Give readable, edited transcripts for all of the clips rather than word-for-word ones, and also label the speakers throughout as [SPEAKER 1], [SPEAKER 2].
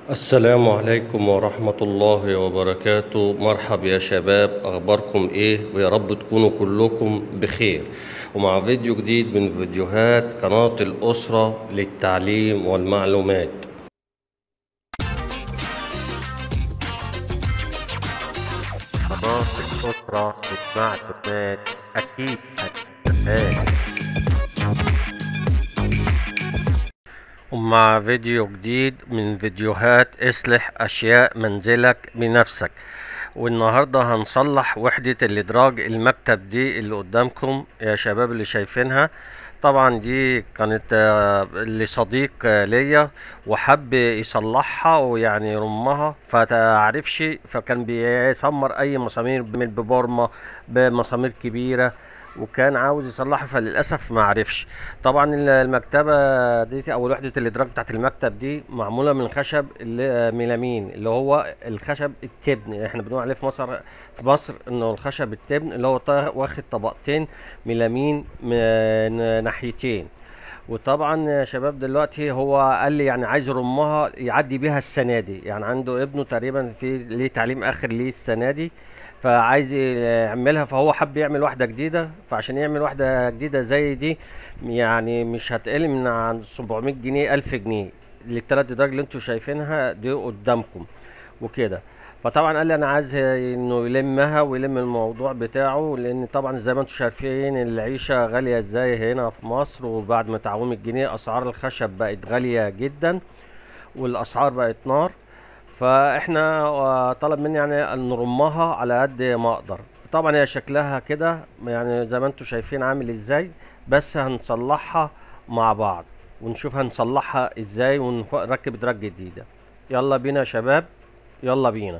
[SPEAKER 1] السلام عليكم ورحمة الله وبركاته. مرحب يا شباب، أخباركم إيه؟ ويا رب تكونوا كلكم بخير، ومع فيديو جديد من فيديوهات قناة الأسرة للتعليم والمعلومات.
[SPEAKER 2] قناة الأسرة للمعلومات أكيد هتستفاد. ومع فيديو جديد من فيديوهات اصلح أشياء منزلك بنفسك. والنهاردة هنصلح وحدة الإدراج المكتب دي اللي قدامكم يا شباب اللي شايفينها. طبعا دي كانت لصديق ليا وحب يصلحها ويعني يرمها فتعرفش، فكان بيسمر اي مسامير ببورمة بمسامير كبيرة وكان عاوز يصلحها، فللاسف ما عرفش. طبعا المكتبه دي او وحده الادراج بتاعت المكتب دي معموله من خشب ميلامين، اللي هو الخشب التبن. احنا بنقول عليه في مصر انه الخشب التبن، اللي هو واخد طبقتين ميلامين ناحيتين. وطبعا يا شباب دلوقتي هو قال لي يعني عايز يرمها يعدي بيها السنه دي، يعني عنده ابنه تقريبا في ليه تعليم اخر ليه السنه دي، فعايز يعملها. فهو حب يعمل واحده جديده، فعشان يعمل واحده جديده زي دي يعني مش هتقل من عن 700 جنيه 1000 جنيه للثلاث ادراج اللي انتوا شايفينها دي قدامكم وكده. فطبعا قال لي انا عايز انه يلمها ويلم الموضوع بتاعه، لان طبعا زي ما انتم شايفين العيشه غاليه ازاي هنا في مصر، وبعد ما تعويم الجنيه اسعار الخشب بقت غاليه جدا والاسعار بقت نار. فاحنا طلب مني يعني ان نرمها على قد ما اقدر. طبعا هي شكلها كده يعني زي ما انتم شايفين عامل ازاي، بس هنصلحها مع بعض ونشوف هنصلحها ازاي ونركب ادراج جديده. يلا بينا يا شباب، يلا بينا.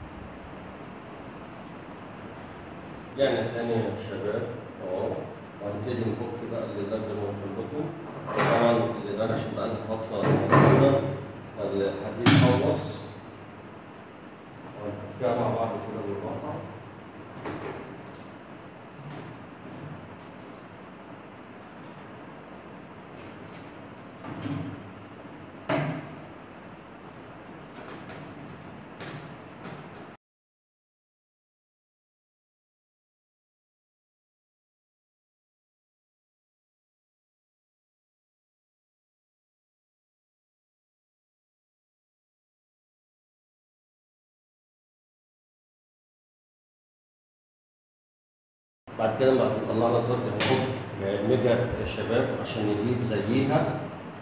[SPEAKER 1] يعني تاني يا شباب اهو، وهنبتدي نفك بقى الإدراج زي ما قلت لكم. طبعا الإدراج عشان بقى لها فترة موجودة فالحديد خلص، وهنفكها مع بعض كده بالراحة. بعد كده ما طلعنا الدرج هنفك مجر يا شباب عشان نجيب زيها.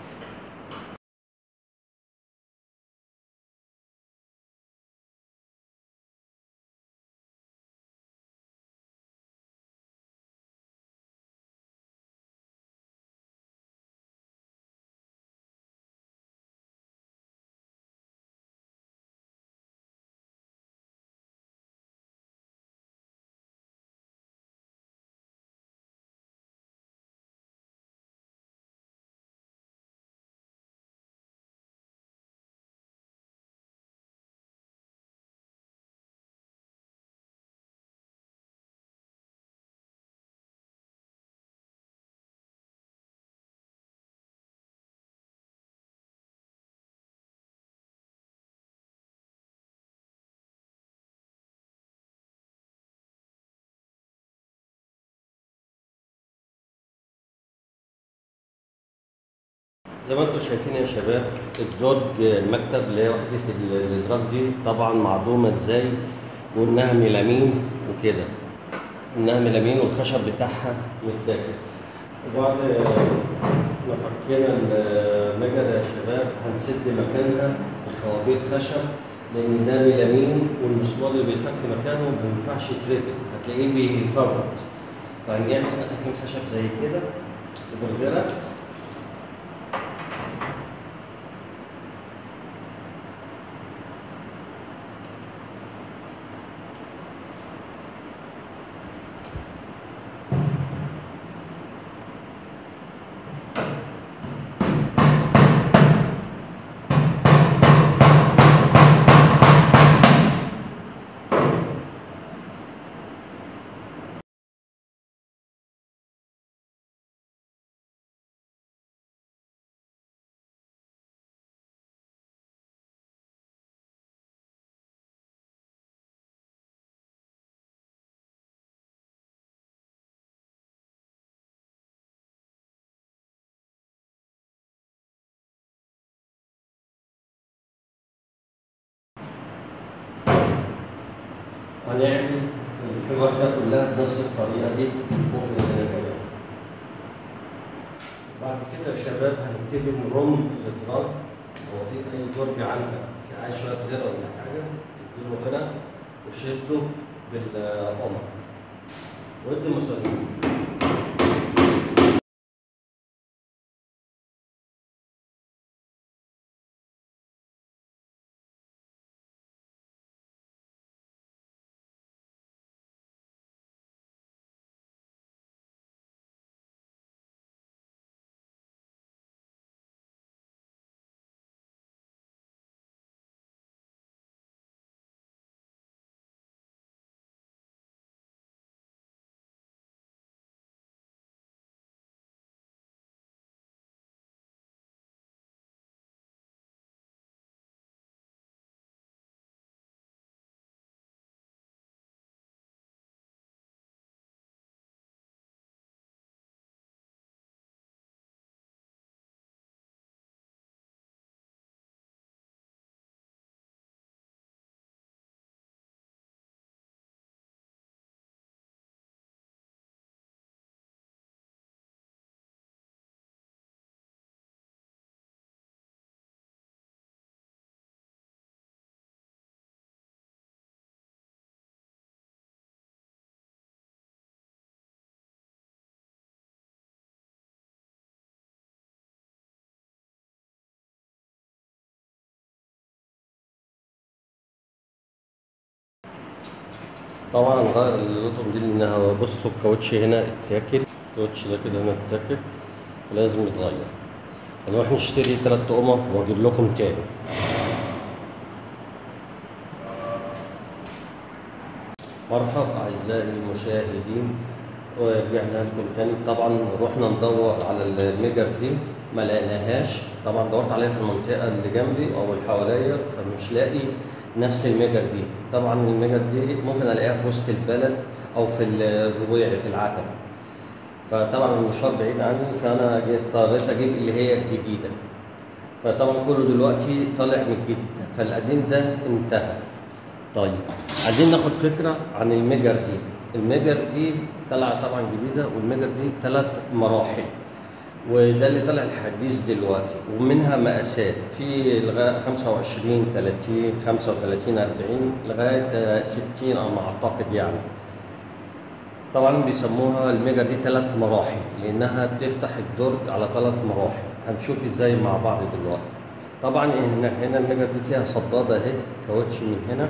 [SPEAKER 1] زي ما انتم شايفين يا شباب الدرج المكتب اللي هي وحدة الإدراج دي طبعا معدومة ازاي، وإنها ميلامين وكده، إنها ميلامين والخشب بتاعها متاكل. وبعد ما فكينا المجر يا شباب هنسد مكانها بخوابير خشب، لأن ده ميلامين والمسمار اللي بيتفك مكانه ما ينفعش يتربط، هتلاقيه بيفرط. فهنعمل أسفين خشب زي كده وبالغيرة هنعمل الواحدة كلها بنفس الطريقة دي فوق الجنب. بعد كده يا شباب هنبتدي نرم الإدراج. لو في أي درج عندك عايز شوية غيرة ولا حاجة اديله غيرة وشده بالقمر وادي مسامير. طبعا غير اللطم دي لانها بصوا الكاوتش هنا اتاكل، الكاوتش ده كده هنا اتاكل ولازم يتغير. هنروح نشتري 3 طقمة واجيب لكم تاني. مرحبا اعزائي المشاهدين ورجعنا لكم تاني. طبعا رحنا ندور على الميجر دي ما لقيناهاش، طبعا دورت عليها في المنطقة اللي جنبي او اللي حواليا فمش لاقي نفس الميجر دي. طبعا الميجر دي ممكن الاقيها في وسط البلد او في الربيعي في العتبة، فطبعا المشوار بعيد عني فانا اضطريت اجيب اللي هي الجديدة. فطبعا كله دلوقتي طالع من الجديد فالقديم ده انتهى. طيب عايزين ناخد فكرة عن الميجر دي. الميجر دي طلع طبعا جديدة والميجر دي 3 مراحل وده اللي طلع الحديث دلوقتي ومنها مقاسات في لغايه 25 30 35 40 لغايه 60 على ما اعتقد يعني. طبعا بيسموها الميجر دي 3 مراحل لانها بتفتح الدرج على 3 مراحل. هنشوف ازاي مع بعض دلوقتي. طبعا هنا الميجر دي فيها صداده اهي كاوتش من هنا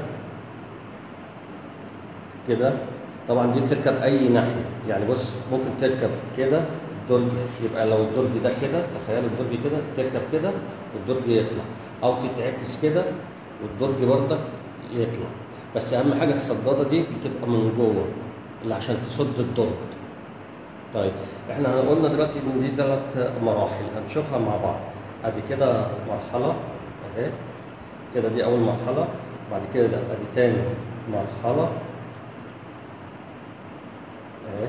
[SPEAKER 1] كده. طبعا دي بتركب اي ناحيه يعني بص ممكن تركب كده الدرج، يبقى لو الدرج ده كده تخيلوا الدرج كده تركب كده والدرج يطلع، او تتعكس كده والدرج برضك يطلع. بس اهم حاجه الصداده دي بتبقى من جوه اللي عشان تصد الدرج. طيب احنا قلنا دلوقتي ان دي 3 مراحل هنشوفها مع بعض. ادي كده مرحله اهي كده، دي اول مرحله. بعد كده ادي تاني مرحله اهي.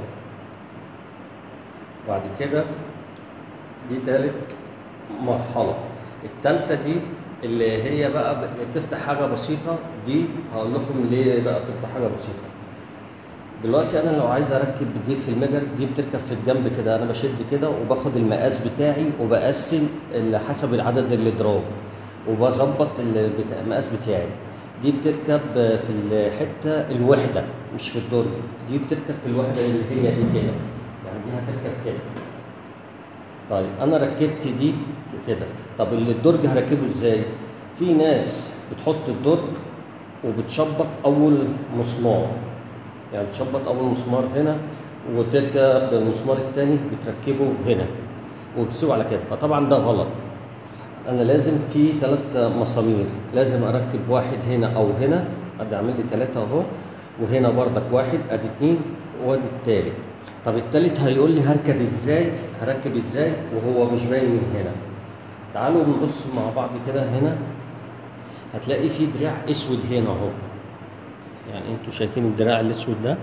[SPEAKER 1] بعد كده دي 3 مرحلة. التالتة دي اللي هي بقى بتفتح حاجة بسيطة، دي هقول لكم ليه بقى بتفتح حاجة بسيطة. دلوقتي أنا لو عايز أركب دي في الميجر دي بتركب في الجنب كده، أنا بشد كده وباخد المقاس بتاعي وبقسم حسب العدد الإدراج وبظبط المقاس بتاعي. دي بتركب في الحتة الوحدة مش في الدرج، دي بتركب في الوحدة اللي هي دي كده، يعني دي هتركب كده. طيب انا ركبت دي كده، طب الدرج هركبه ازاي؟ في ناس بتحط الدرج وبتشبط اول مسمار، يعني بتشبط اول مسمار هنا وتركب المسمار الثاني بتركبه هنا وبتسيبه على كده، فطبعا ده غلط. انا لازم في 3 مسامير، لازم اركب واحد هنا او هنا، ادي اعمل لي 3 اهو، وهنا بردك واحد، ادي 2 وادي الثالث. طب الثالث هيقول لي هركب ازاي؟ هركب ازاي وهو مش باين من هنا؟ تعالوا نبص مع بعض كده. هنا هتلاقي في دراع اسود هنا اهو، يعني انتوا شايفين الدراع الاسود ده؟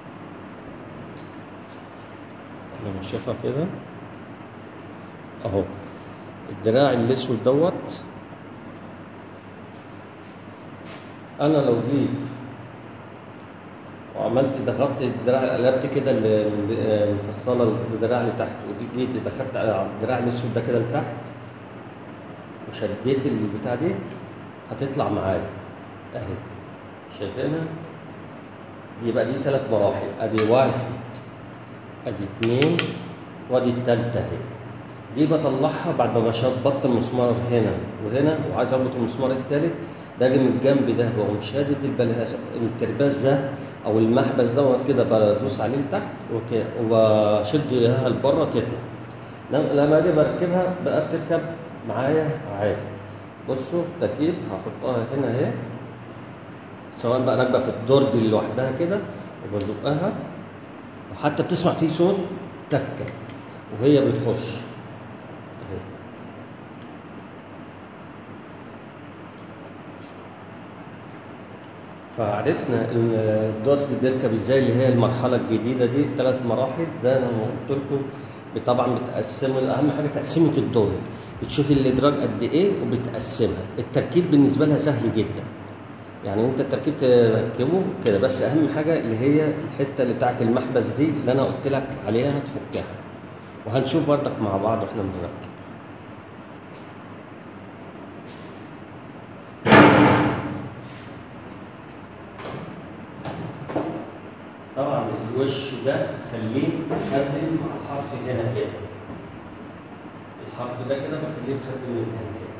[SPEAKER 1] لما نشوفها كده اهو، الدراع الاسود دوت. انا لو جيت وعملت ضغطت الدراع، قلبت كده المفصله الدراع لتحت، وجيت دخلت على الدراع الاسود ده كده لتحت وشديت البتاع دي، هتطلع معايا اهي. شايفينها؟ دي بقى دي 3 مراحل، ادي 1 ادي 2 وادي التالتة اهي. دي بطلعها بعد ما بشبط المسمار هنا وهنا، وعايز اربط المسمار التالت، باجي من الجنب ده بقوم شادد الترباس ده او المحبس دوت كده، بدوس عليه لتحت وبشدها لبره تطلع. لما اجي بركبها بقى بتركب معايا عادي. بصوا التركيب، هحطها هنا اهي، سواء بقى راكبه في الدرج لوحدها كده وبزقها، وحتى بتسمع فيه صوت تكه وهي بتخش اهي. فعرفنا ان الدرج بيركب ازاي، اللي هي المرحله الجديده دي 3 مراحل زي ما قلت لكم. طبعا بتقسموا، اهم حاجه تقسيمه الدرج، بتشوفي الادراج قد ايه وبتقسمها. التركيب بالنسبه لها سهل جدا، يعني انت التركيب تركبه كده، بس اهم حاجه اللي هي الحته اللي بتاعت المحبس دي اللي انا قلت لك عليها هتفكها، وهنشوف برضك مع بعض واحنا بنركب. طبعا الوش ده خليه مخدم مع الحرف هنا كده، الحرف ده كده بخليه مخدم من هنا كده.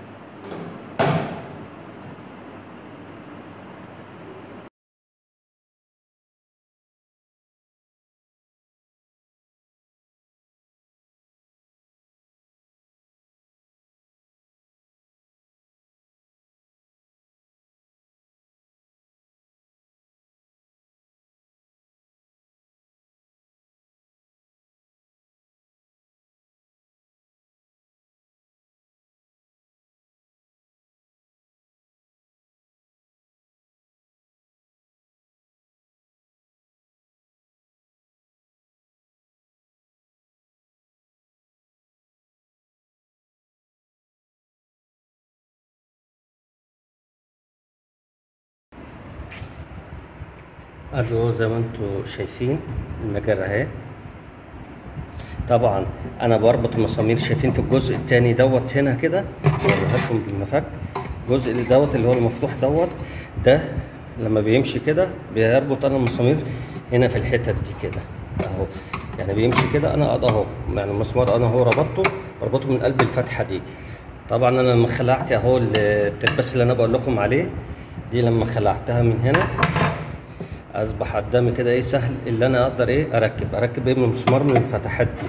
[SPEAKER 1] ادو زي ما انتم شايفين المجرة اهي. طبعا انا بربط المسامير، شايفين في الجزء الثاني دوت هنا كده، اوريها لكم بالمفك. الجزء اللي دوت اللي هو المفتوح دوت ده لما بيمشي كده بيربط انا المسامير هنا في الحتت دي كده اهو، يعني بيمشي كده انا اهو، يعني المسمار انا هو بربطه من قلب الفتحه دي. طبعا انا لما خلعت اهو الترباس اللي انا بقول لكم عليه دي، لما خلعتها من هنا اصبح قدامي كده ايه سهل اللي انا اقدر ايه اركب ايه من المسمار من الفتحات دي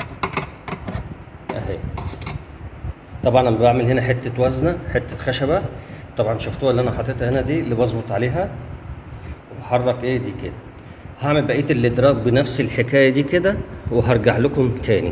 [SPEAKER 1] اهي. طبعا انا بعمل هنا حته وزنه، حته خشبه، طبعا شفتوها اللي انا حاططها هنا دي اللي بظبط عليها، وبحرك ايه دي كده. هعمل بقيه الادراج بنفس الحكايه دي كده وهرجع لكم تاني.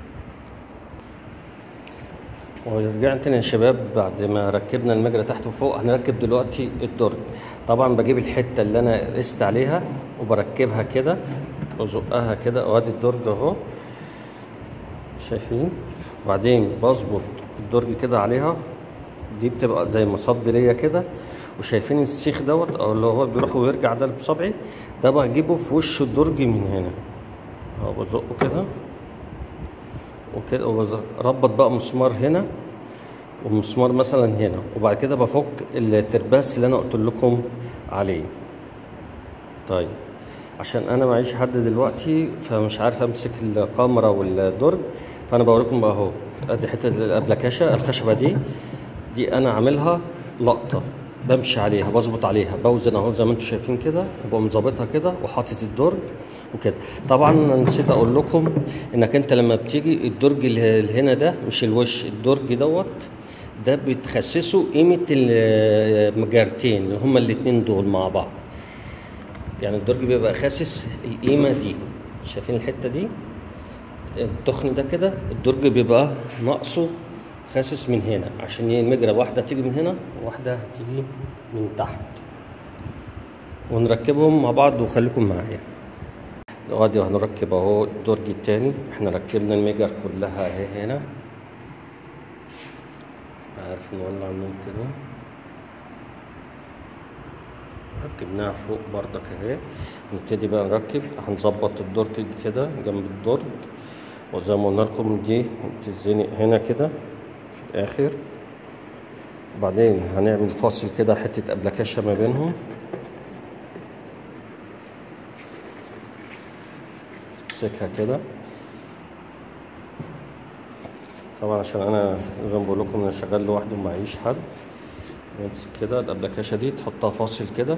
[SPEAKER 1] ورجعنا تاني يا شباب بعد ما ركبنا المجرى تحت وفوق. هنركب دلوقتي الدرج. طبعا بجيب الحته اللي انا قست عليها وبركبها كده وازقها كده، وادي الدرج اهو شايفين. وبعدين بظبط الدرج كده عليها، دي بتبقى زي مصد ليا كده. وشايفين السيخ دوت او اللي هو بيروح ويرجع ده بصبعي ده، بجيبه في وش الدرج من هنا اهو، بزقه كده وكده، وبربط بقى مسمار هنا ومسمار مثلا هنا، وبعد كده بفك الترباس اللي انا قلت لكم عليه. طيب عشان انا معيش حد دلوقتي فمش عارف امسك الكاميرا والدرج، فانا بوريكم بقى اهو. ادي حته الابلكاشه الخشبه دي انا عاملها لقطه بمشي عليها، بظبط عليها، بوزن اهو زي ما انتم شايفين كده، وبقوم ظابطها كده وحاطط الدرج وكده. طبعا انا نسيت اقول لكم انك انت لما بتيجي الدرج اللي هنا ده مش الوش، الدرج دوت ده بتخسسوا قيمه المجارتين اللي هما الاتنين دول مع بعض. يعني الدرج بيبقى خاسس القيمه دي، شايفين الحته دي التخن ده كده، الدرج بيبقى ناقصه خاسس من هنا، عشان المجرى واحده تيجي من هنا وواحده هتيجي من تحت، ونركبهم مع بعض وخليكم معايا. دلوقتي هنركب اهو الدرج التاني. احنا ركبنا المجر كلها اهي هنا، عارف نولع النور كده ركبناها فوق بردك اهي. نبتدي بقى نركب، هنظبط الدرج كده جنب الدرج، وزي ما قلنا لكم دي بتتزنق هنا كده في الاخر. وبعدين هنعمل فاصل كده، حته ابلكاشه ما بينهم، تمسكها كده. طبعا عشان انا زي ما بقول لكم انا شغال لوحدي ومعيش حد، نمسك كده الابلكاشه دي تحطها فاصل كده،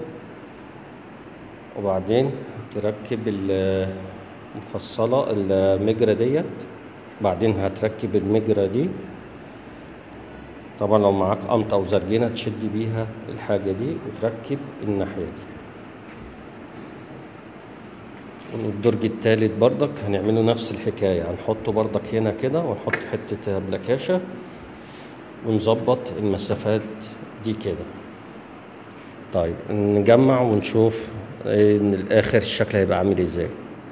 [SPEAKER 1] وبعدين تركب المفصله المجرى ديت. بعدين هتركب المجرى دي، طبعا لو معاك قمطه او زرجينه تشد بيها الحاجه دي وتركب الناحيه دي. والدرج التالت بردك هنعمله نفس الحكايه، هنحطه بردك هنا كده، ونحط حته ابلكاشه ونظبط المسافات دي كده. طيب نجمع ونشوف ان الاخر الشكل هيبقى عامل ازاي.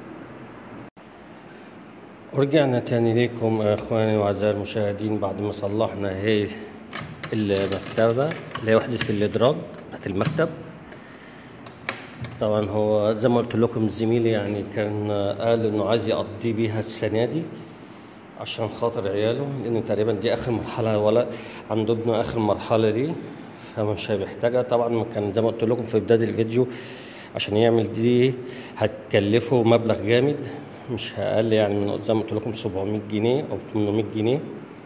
[SPEAKER 1] ورجعنا تاني لكم اخواني واعزائي المشاهدين بعد ما صلحنا هي المكتبه اللي هي وحده الادراج بتاعت المكتب. طبعا هو زي ما قلت لكم زميلي يعني كان قال انه عايز يقضي بيها السنه دي عشان خاطر عياله، لان تقريبا دي اخر مرحله، ولا عنده ابنه اخر مرحله دي، فمش هيحتاجها. طبعا كان زي ما قلت لكم في بدايه الفيديو عشان يعمل دي هتكلفه مبلغ جامد، مش اقل يعني من زي ما قلت لكم 700 جنيه او 800 جنيه.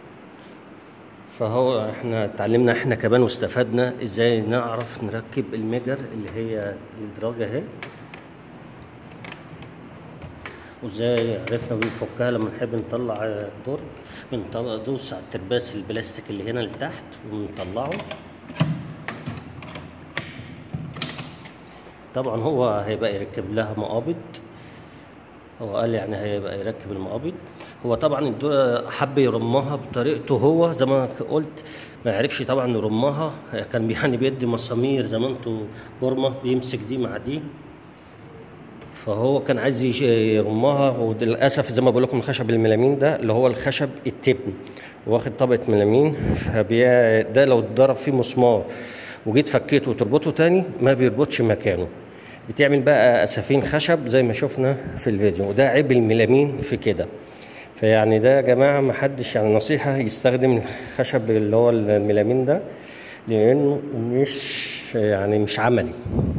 [SPEAKER 1] فهو احنا اتعلمنا احنا كمان واستفدنا ازاي نعرف نركب المجر اللي هي الادراج اهي، وازاي عرفنا بنفكها لما نحب نطلع الدرج. بندوس على الترباس البلاستيك اللي هنا لتحت ونطلعه. طبعا هو هيبقى يركب لها مقابض، هو قال يعني هيبقى يركب المقابض. هو طبعا حب يرمها بطريقته هو زي ما قلت، ما يعرفش طبعا يرمها، كان يعني بيدي مسامير زي ما انتوا برمه بيمسك دي مع دي، فهو كان عايز يرمها. وللاسف زي ما بقول لكم الخشب الميلامين ده اللي هو الخشب التبن، واخد طبقه ميلامين، ده لو اتضرب فيه مسمار وجيت فكيته وتربطه تاني ما بيربطش مكانه، بتعمل بقى اسفين خشب زي ما شفنا في الفيديو. وده عيب الميلامين في كده. فيعني ده يا جماعه ما حدش يعني نصيحه يستخدم الخشب اللي هو الميلامين ده، لانه مش عملي.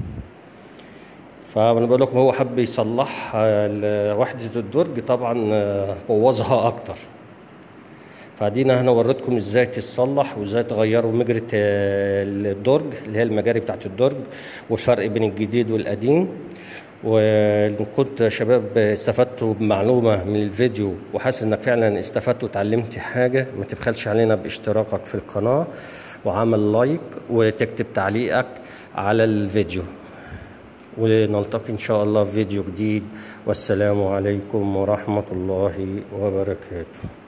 [SPEAKER 1] فانا بقول لكم هو حب يصلح وحده الدرج، طبعا بوظها اكتر. فدينا انا وريتكم ازاي تصلح وازاي تغيروا مجرى الدرج اللي هي المجاري بتاعت الدرج، والفرق بين الجديد والقديم. وان كنت شباب استفدتوا بمعلومه من الفيديو وحاسس انك فعلا استفدت وتعلمت حاجه، ما تبخلش علينا باشتراكك في القناه وعمل لايك وتكتب تعليقك على الفيديو، ونلتقي ان شاء الله في فيديو جديد. والسلام عليكم ورحمه الله وبركاته.